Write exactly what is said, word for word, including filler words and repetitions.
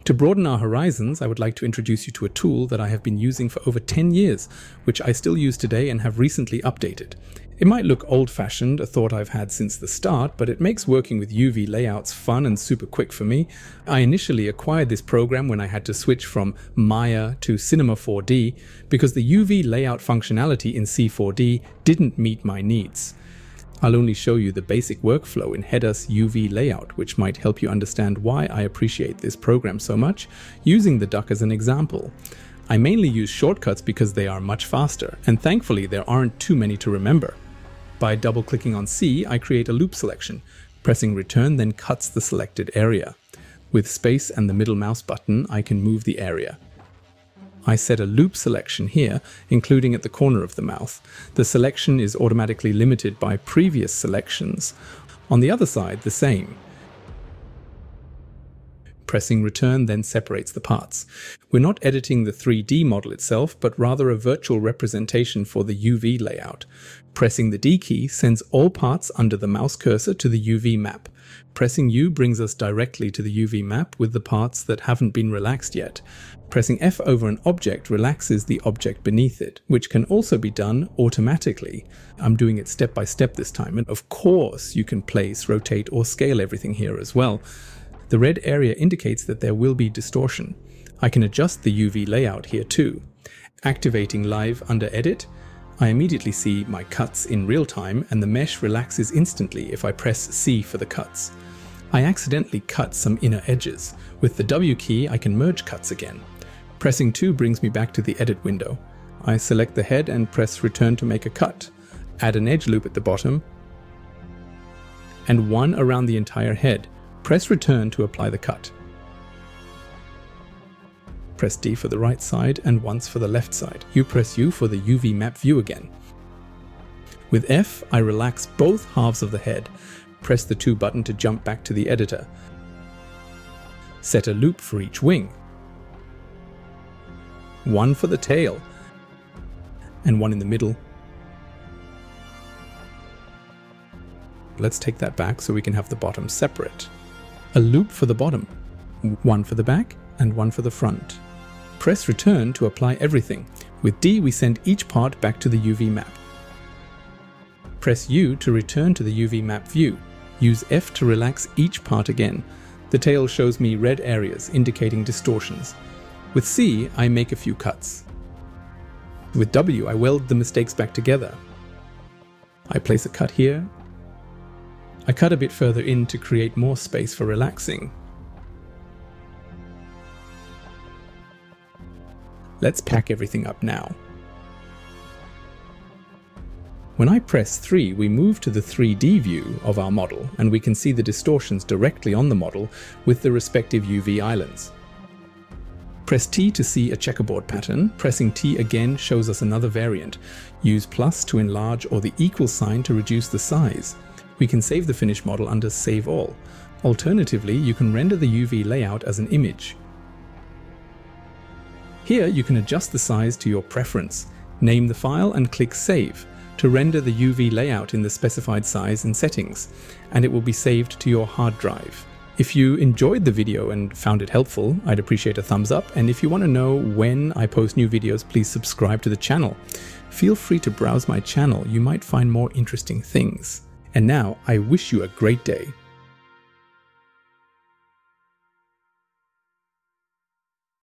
To broaden our horizons, I would like to introduce you to a tool that I have been using for over ten years, which I still use today and have recently updated. It might look old-fashioned, a thought I've had since the start, but it makes working with U V layouts fun and super quick for me. I initially acquired this program when I had to switch from Maya to Cinema four D because the U V layout functionality in C four D didn't meet my needs. I'll only show you the basic workflow in Headus U V Layout, which might help you understand why I appreciate this program so much, using the duck as an example. I mainly use shortcuts because they are much faster, and thankfully there aren't too many to remember. By double-clicking on C, I create a loop selection. Pressing return then cuts the selected area. With space and the middle mouse button, I can move the area. I set a loop selection here, including at the corner of the mouth. The selection is automatically limited by previous selections. On the other side, the same. Pressing return then separates the parts. We're not editing the three D model itself, but rather a virtual representation for the U V layout. Pressing the D key sends all parts under the mouse cursor to the U V map. Pressing U brings us directly to the U V map with the parts that haven't been relaxed yet. Pressing F over an object relaxes the object beneath it, which can also be done automatically. I'm doing it step by step this time, and of course you can place, rotate, or scale everything here as well. The red area indicates that there will be distortion. I can adjust the U V layout here too. Activating live under edit, I immediately see my cuts in real time, and the mesh relaxes instantly if I press C for the cuts. I accidentally cut some inner edges. With the W key, I can merge cuts again. Pressing two brings me back to the edit window. I select the head and press return to make a cut. Add an edge loop at the bottom and one around the entire head. Press return to apply the cut. Press D for the right side and once for the left side. You press U for the U V map view again. With F, I relax both halves of the head. Press the two button to jump back to the editor. Set a loop for each wing. One for the tail, and one in the middle. Let's take that back so we can have the bottom separate. A loop for the bottom, one for the back and one for the front. Press return to apply everything. With D, we send each part back to the U V map. Press U to return to the U V map view. Use F to relax each part again. The tail shows me red areas indicating distortions. With C, I make a few cuts. With W, I weld the mistakes back together. I place a cut here. I cut a bit further in to create more space for relaxing. Let's pack everything up now. When I press three, we move to the three D view of our model, and we can see the distortions directly on the model with the respective U V islands. Press T to see a checkerboard pattern. Pressing T again shows us another variant. Use plus to enlarge or the equal sign to reduce the size. We can save the finished model under Save All. Alternatively, you can render the U V layout as an image. Here you can adjust the size to your preference. Name the file and click Save to render the U V layout in the specified size and settings, and it will be saved to your hard drive. If you enjoyed the video and found it helpful, I'd appreciate a thumbs up, and if you want to know when I post new videos, please subscribe to the channel. Feel free to browse my channel, you might find more interesting things. And now, I wish you a great day.